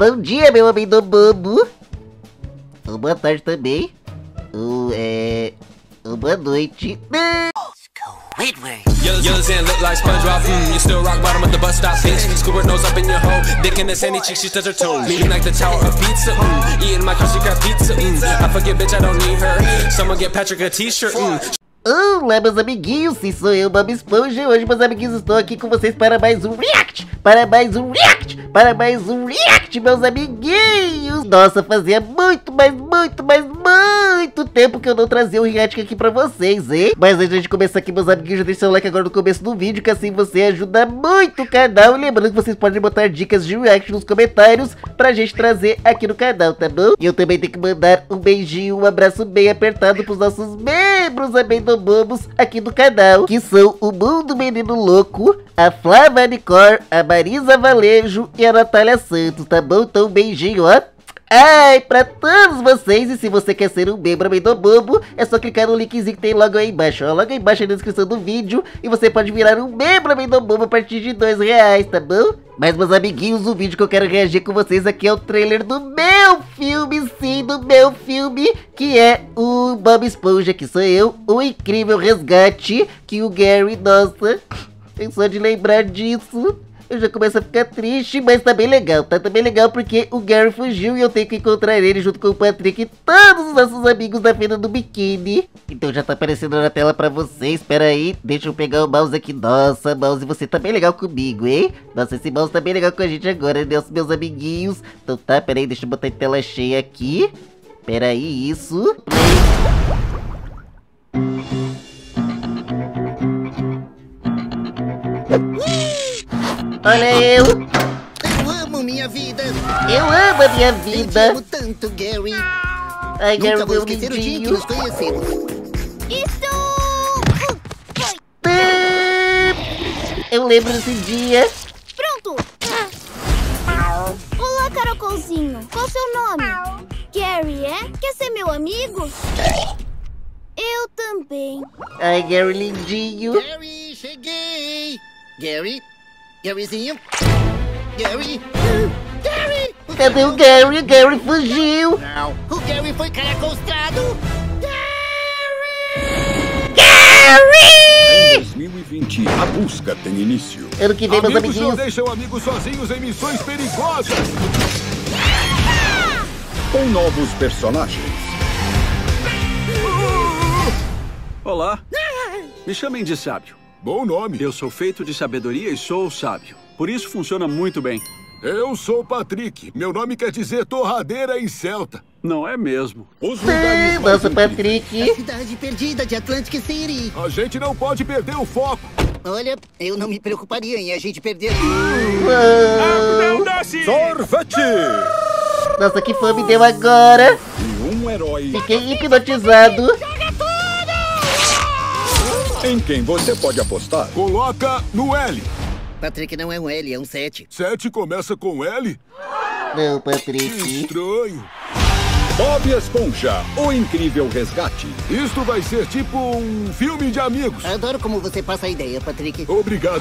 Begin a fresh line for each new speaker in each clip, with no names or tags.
Bom dia, meu homem do bobo. Ou boa tarde também. Ou boa noite.
Yellows and look like SpongeBob. You still rock bottom of the bus stop, bitch. Scuba nose up in your hole. Dick in the sandy cheek, she touch her toes. Leaning like the tower of pizza. Eating my crusty crab pizza. I forget, bitch, I don't need her. Someone get Patrick a t-shirt.
Olá, meus amiguinhos, sim, sou eu, Bob Esponja. Hoje, meus amiguinhos, estou aqui com vocês para mais um react. Para mais um react, meus amiguinhos. Nossa, fazia muito tempo que eu não trazia um react aqui pra vocês, hein? Mas antes de começar aqui, meus amiguinhos, já deixa seu like agora no começo do vídeo, que assim você ajuda muito o canal. E lembrando que vocês podem botar dicas de react nos comentários pra gente trazer aqui no canal, tá bom? E eu também tenho que mandar um beijinho, um abraço bem apertado pros nossos membros amendobobos aqui do canal, que são o Mundo Menino Louco, a Flávia Nicor, a Marisa Valejo e a Natália Santos, tá bom? Então um beijinho, ó. Ai, pra todos vocês. E se você quer ser um membro amendobobo, é só clicar no linkzinho que tem logo aí embaixo, ó. Logo aí embaixo na descrição do vídeo. E você pode virar um membro amendobobo a partir de R$2, tá bom? Mas, meus amiguinhos, o vídeo que eu quero reagir com vocês aqui é o trailer do meu filme, sim, do meu filme, que é o Bob Esponja, que sou eu, o incrível resgate, que o Gary, nossa, só de lembrar disso eu já começo a ficar triste, mas tá bem legal, tá bem legal porque o Gary fugiu e eu tenho que encontrar ele junto com o Patrick e todos os nossos amigos da Feira do Biquíni. Então já tá aparecendo na tela pra vocês, espera aí, deixa eu pegar o mouse aqui. Nossa, mouse, você tá bem legal comigo, hein? Nossa, esse mouse tá bem legal com a gente agora, né, meus amiguinhos? Então tá, pera aí, deixa eu botar em tela cheia aqui. Pera aí, isso. Olha eu!
Eu amo minha vida!
Eu amo a minha vida!
Eu te amo tanto, Gary!
Ai, Gary,
nunca vou
meu
esquecer o dia que
lindinho!
nos conhecemos!
Eu lembro desse dia!
Pronto! Olá, caracolzinho! Qual seu nome? Gary, é? Quer ser meu amigo? Eu também!
Ai, Gary, lindinho!
Gary, cheguei! Gary? Garyzinho? Gary? Gary!
Cadê o Gary? O Gary fugiu!
Não! O Gary foi caracolstrado! Gary!
Gary!
Em 2020, a busca tem início.
Ano que vem, meus
Amigos não
amiguinhos!
deixam amigos sozinhos em missões perigosas. Com novos personagens.
Olá, me chamem de sábio.
Bom nome.
Eu sou feito de sabedoria e sou sábio. Por isso funciona muito bem.
Eu sou o Patrick. Meu nome quer dizer torradeira em celta.
Não é mesmo?
Os lugares mais
Nossa,
incríveis.
Patrick!
A cidade perdida de Atlantic City!
A gente não pode perder o foco.
Olha, eu não me preocuparia em a gente perder...
Uou.
Sorvete!
Nossa, que fome deu agora!
E um herói
Fiquei hipnotizado!
em quem você pode apostar. Coloca no L.
Patrick não é um L, é um 7.
7 começa com L?
Não,
Que
Patrick!
estranho. Bob Esponja, o incrível resgate. Isto vai ser tipo um filme de amigos.
Adoro como você passa a ideia, Patrick.
Obrigado.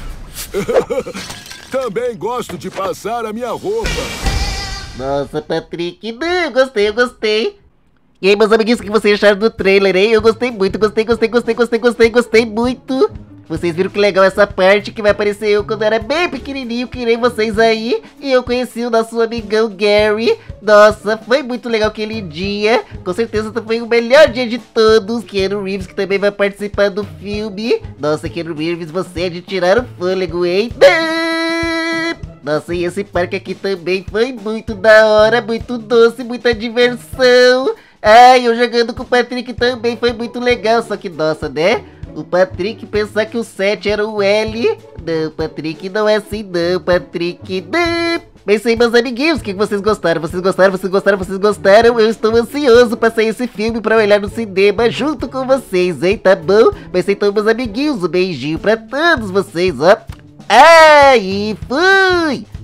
Também gosto de passar a minha roupa.
Nossa, Patrick! Não, eu gostei! E aí, meus amiguinhos, o que vocês acharam do trailer, hein? Eu gostei muito, gostei muito! Vocês viram que legal essa parte que vai aparecer eu quando era bem pequenininho, que nem vocês aí. E eu conheci o nosso amigão Gary. Nossa, foi muito legal aquele dia. Com certeza foi o melhor dia de todos. Keanu Reeves, que também vai participar do filme. Nossa, Keanu Reeves, você é de tirar o fôlego, hein? Nossa, e esse parque aqui também foi muito da hora, muito doce, muita diversão. Ai, eu jogando com o Patrick também foi muito legal, só que, nossa, né? O Patrick pensar que o 7 era o L. Não, Patrick, não é assim não, Patrick, não. Mas isso aí, meus amiguinhos, o que vocês gostaram? Vocês gostaram? Eu estou ansioso pra sair esse filme pra olhar no cinema junto com vocês, hein, tá bom? Mas então, meus amiguinhos, um beijinho pra todos vocês, ó. Aí, fui!